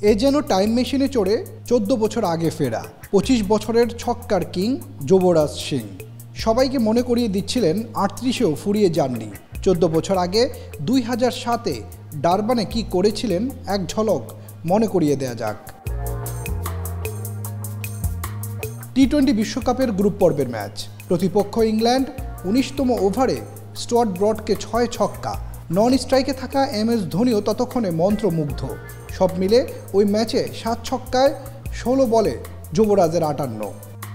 এ যেন টাইম মেশিনে চড়ে 14 বছর আগে ফেরা 25 বছরের ছক্কার কিং যুবরাজ সিং। সবাইকে মনে করিয়ে দিচ্ছিলেন 38-এও ফুরিয়ে যাননি। 14 বছর আগে 2007-এ ডারবানে কি করেছিলেন এক ঝলক মনে করিয়ে দেয়া যাক। টি-20 বিশ্বকাপের গ্রুপ পর্বের ম্যাচ, প্রতিপক্ষ ইংল্যান্ড। 19তম ওভারে স্টুয়ার্ট ব্রডকে 6 ছক্কা। নন স্ট্রাইকে থাকা MS ধোনিও ততক্ষণে মন্ত্রমুগ্ধ। সব মিলে ওই ম্যাচে 7 ছক্কায় 16 বলে যুবরাজের 58।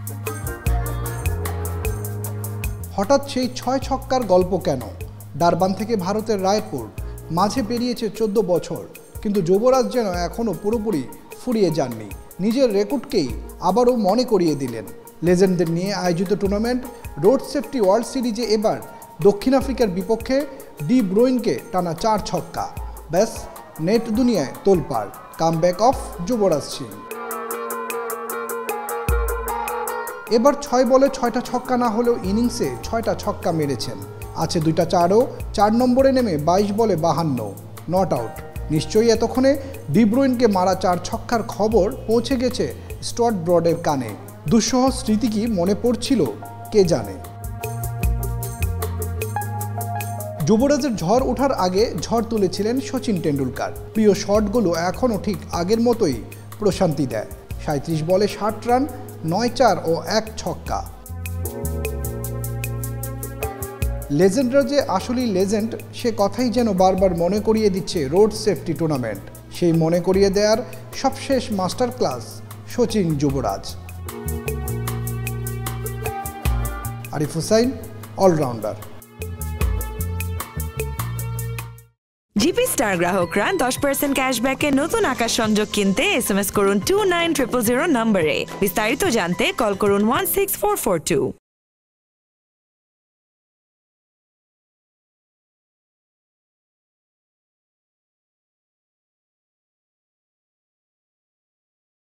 হঠাৎ সেই 6 ছক্কার গল্প কেন? ডারবান থেকে ভারতের রায়পুর, মাঝে পেরিয়েছে 14 বছর, কিন্তু যুবরাজ যেন এখনও পুরোপুরি ফুরিয়ে যাননি। নিজের রেকর্ডকেই আবারও মনে করিয়ে দিলেন। লেজেন্ডদের নিয়ে আয়োজিত টুর্নামেন্ট রোড সেফটি ওয়ার্ল্ড সিরিজে এবার দক্ষিণ আফ্রিকার বিপক্ষে ডি ব্রুইনকে টানা 4 ছক্কা। ব্যাস, নেট দুনিয়ায় তোলপাড়। Comeback of Yuvraj Singh. এবার 6 বলে 6টা ছক্কা না হলেও ইনিংসে 6টা ছক্কা মেরেছেন। আছে 2টা চারও। 4 নম্বরে নেমে 22 বলে 52, নট আউট। নিশ্চয়ই এতক্ষণে ডি ব্রুইনকে মারা 4 ছক্কার খবর পৌঁছে গেছে স্টুয়ার্ট ব্রডের কানে। দুঃসহ স্মৃতি কি মনে পড়ছিল কে জানে। যুবরাজের ঝড় ওঠার আগে ঝড় তুলেছিলেন শচীন টেন্ডুলকার। প্রিয় শটগুলো এখনও ঠিক আগের মতোই প্রশান্তি দেয়। 37 বলে 60 রান, 9-4 ও 1 ছক্কা। লেজেন্ডরা যে আসলেই লেজেন্ড সে কথাই যেন বারবার মনে করিয়ে দিচ্ছে রোড সেফটি টুর্নামেন্ট। সেই মনে করিয়ে দেওয়ার সবশেষ master class Sachin Yuvraj. Arif Hussain, allrounder. GP star গ্রাহকরা 10% ক্যাশব্যাকে নতুন আকাশ সংযোগ কিনতে SMS করুন 29000 নম্বরে। বিস্তারিত জানতে কল করুন 16442।